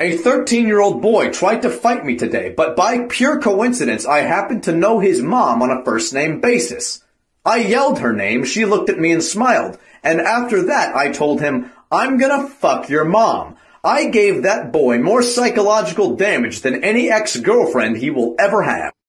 A 13-year-old boy tried to fight me today, but by pure coincidence I happened to know his mom on a first-name basis. I yelled her name, she looked at me and smiled, and after that I told him, "I'm gonna fuck your mom." I gave that boy more psychological damage than any ex-girlfriend he will ever have.